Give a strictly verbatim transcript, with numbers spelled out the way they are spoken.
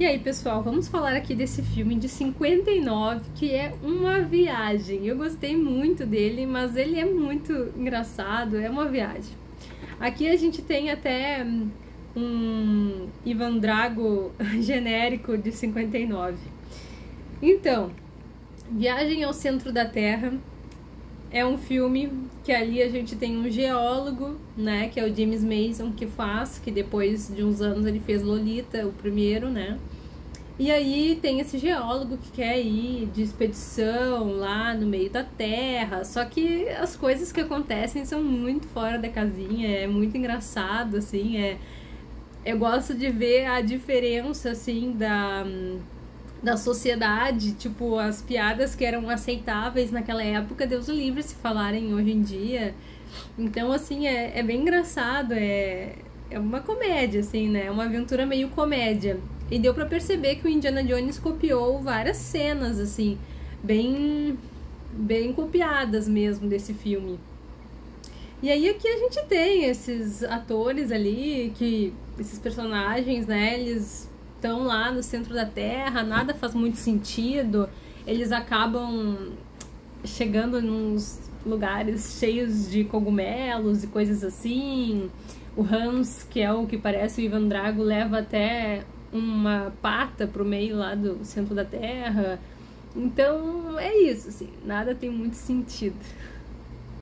E aí, pessoal, vamos falar aqui desse filme de cinquenta e nove, que é uma viagem. Eu gostei muito dele, mas ele é muito engraçado, é uma viagem. Aqui a gente tem até um Ivan Drago genérico de cinquenta e nove. Então, Viagem ao Centro da Terra é um filme que ali a gente tem um geólogo, né, que é o James Mason, que faz, que depois de uns anos ele fez Lolita, o primeiro, né? E aí tem esse geólogo que quer ir de expedição lá no meio da terra, só que as coisas que acontecem são muito fora da casinha, é muito engraçado, assim, é... Eu gosto de ver a diferença, assim, da... da sociedade, tipo, as piadas que eram aceitáveis naquela época, Deus o livre se falarem hoje em dia. Então, assim, é, é bem engraçado, é, é uma comédia, assim, né? É uma aventura meio comédia. E deu pra perceber que o Indiana Jones copiou várias cenas, assim, bem, bem copiadas mesmo desse filme. E aí aqui a gente tem esses atores ali, que esses personagens, né, eles estão lá no centro da Terra, nada faz muito sentido, eles acabam chegando nos lugares cheios de cogumelos e coisas assim. O Hans, que é o que parece o Ivan Drago, leva até uma pata pro meio lá do centro da Terra. Então é isso, assim, nada tem muito sentido.